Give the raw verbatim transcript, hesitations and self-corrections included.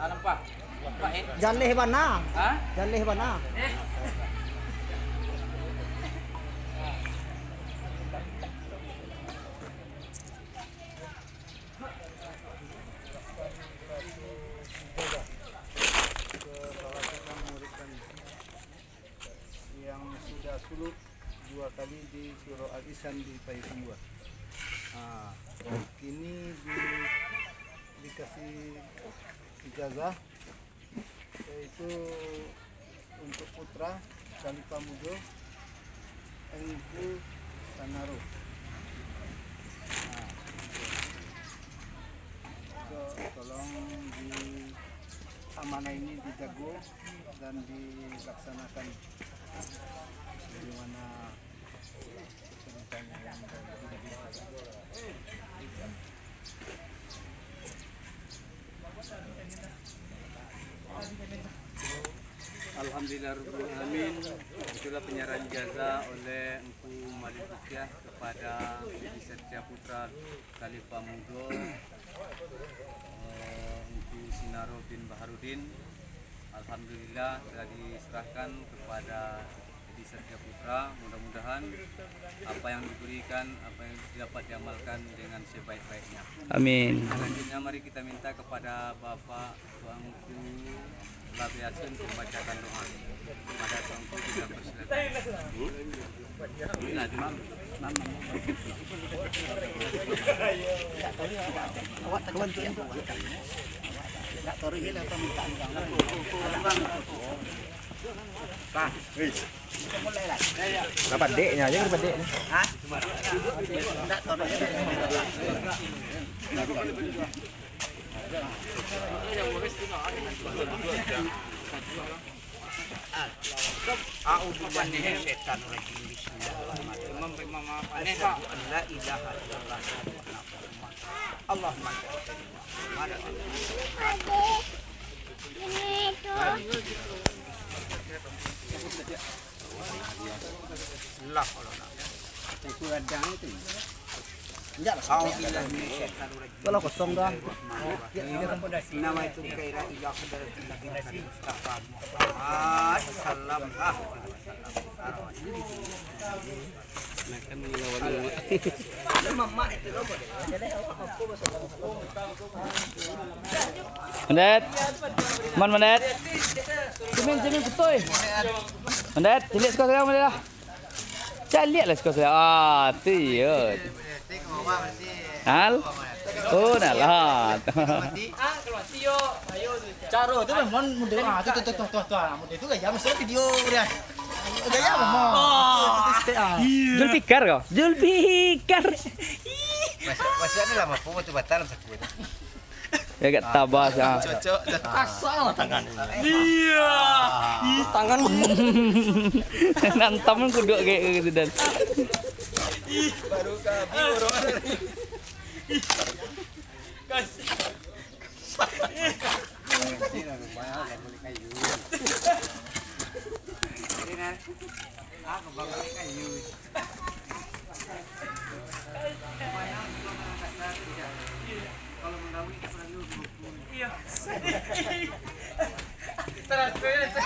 Alam pa. Pait. Jaleh bana. Ha? Jaleh bana. Yang sudah suluk dua kali di Surau Al-Ihsan di Payakumbuh. Nah, kini di, dikasih ijazah yaitu untuk putra Khalifah Mudo Engku Sanaro. Nah, so, tolong di amanah ini dijago dan dilaksanakan bagaimana ceritanya yang tidak bisa. Alhamdulillahirrahmanirrahim. Itulah penyerahan ijazah oleh Engku Malik Rukyah kepada Bibi Setia Putra Khalifah Mudo Engku Sinaro bin Baharudin. Alhamdulillah telah diserahkan kepada Bibi Setia Putra. Mudah-mudahan apa yang diberikan, apa yang dapat diamalkan dengan sebaik-baiknya. Amin. Selanjutnya mari kita minta kepada Bapak Tuanku Labi Yasin membacakan doa. Kepada Tuanku kita persilakan. Nah, cuma Awak tekan tu. Tak tahu ini apa permintaan kamu. Pak, Mulai lah. Dapat deknya aja dapat dek. Hah? Tak tahu. A'udzu billahi syaitanir rajim. Bismillahirrahmanirrahim. La ilaha illallah. Allahumma Allah itu radang itu. Enggak lah. Kalau kosong dah. Nama itu kaira ila hadratil nabi Mustafa Muhammad sallallahu alaihi Mendet. Man mendet. Cemin cemin kutoy. Mendet, cilik sekolah sekarang mendet lah. Calik lah sekolah sekarang. Ah, tiut. Hal? Oh, nalat. Caro tu memang muda. Ah, tu tu tu tu tu tu. Muda tu gaya mesti video dia. Gaya memang. Oh. Julfikar kau. Julfikar. Masih ada lama pun tu batal satu. Ya gak tabas ah. Cocok asal tangan. Iya. Ih, tangan. Nantam kuduk kayak gitu dan. Ih, baru kabi orang. Ih. Kasih. Aku bakal kayu. Kalau mengawin perlu. Iya. Terus